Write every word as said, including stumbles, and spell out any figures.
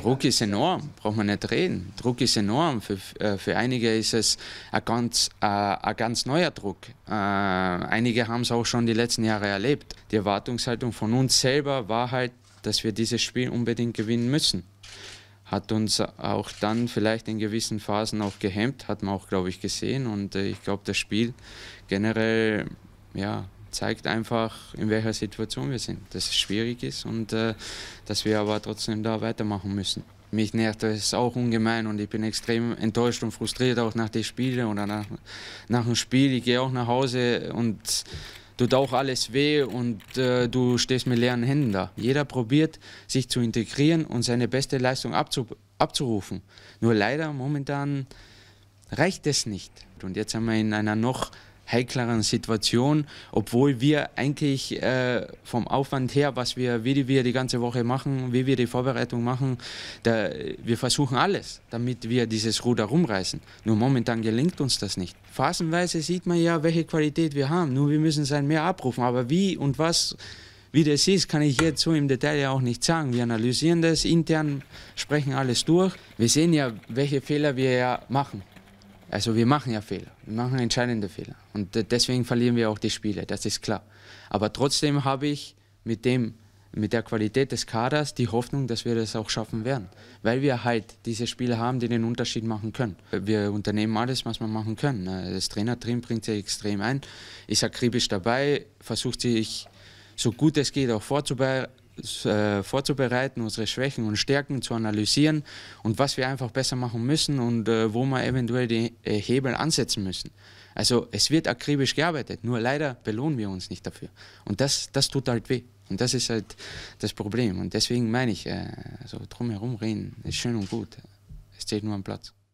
Druck ist enorm, braucht man nicht reden. Druck ist enorm. Für, äh, für einige ist es ein ganz, äh, ein ganz neuer Druck. Äh, einige haben es auch schon die letzten Jahre erlebt. Die Erwartungshaltung von uns selber war halt, dass wir dieses Spiel unbedingt gewinnen müssen. Hat uns auch dann vielleicht in gewissen Phasen auch gehemmt, hat man auch, glaube ich, gesehen. Und äh, ich glaube, das Spiel generell, ja, zeigt einfach, in welcher Situation wir sind, dass es schwierig ist und äh, dass wir aber trotzdem da weitermachen müssen. Mich nervt das auch ungemein und ich bin extrem enttäuscht und frustriert auch nach den Spielen oder nach, nach dem Spiel. Ich gehe auch nach Hause und tut auch alles weh und äh, du stehst mit leeren Händen da. Jeder probiert, sich zu integrieren und seine beste Leistung abzu abzurufen. Nur leider momentan reicht es nicht. Und jetzt sind wir in einer noch heikleren Situation, obwohl wir eigentlich äh, vom Aufwand her, was wir, wie wir die ganze Woche machen, wie wir die Vorbereitung machen, da, wir versuchen alles, damit wir dieses Ruder rumreißen. Nur momentan gelingt uns das nicht. Phasenweise sieht man ja, welche Qualität wir haben, nur wir müssen es halt mehr abrufen. Aber wie und was, wie das ist, kann ich jetzt so im Detail ja auch nicht sagen. Wir analysieren das intern, sprechen alles durch. Wir sehen ja, welche Fehler wir ja machen. Also wir machen ja Fehler, wir machen entscheidende Fehler und deswegen verlieren wir auch die Spiele, das ist klar. Aber trotzdem habe ich mit, dem, mit der Qualität des Kaders die Hoffnung, dass wir das auch schaffen werden, weil wir halt diese Spieler haben, die den Unterschied machen können. Wir unternehmen alles, was wir machen können. Das Trainerteam bringt sich extrem ein, ist akribisch dabei, versucht sich so gut es geht auch vorzubereiten, vorzubereiten, unsere Schwächen und Stärken zu analysieren und was wir einfach besser machen müssen und äh, wo wir eventuell die äh, Hebel ansetzen müssen. Also es wird akribisch gearbeitet, nur leider belohnen wir uns nicht dafür. Und das, das tut halt weh. Und das ist halt das Problem. Und deswegen meine ich, äh, so drumherum reden ist schön und gut. Es zählt nur am Platz.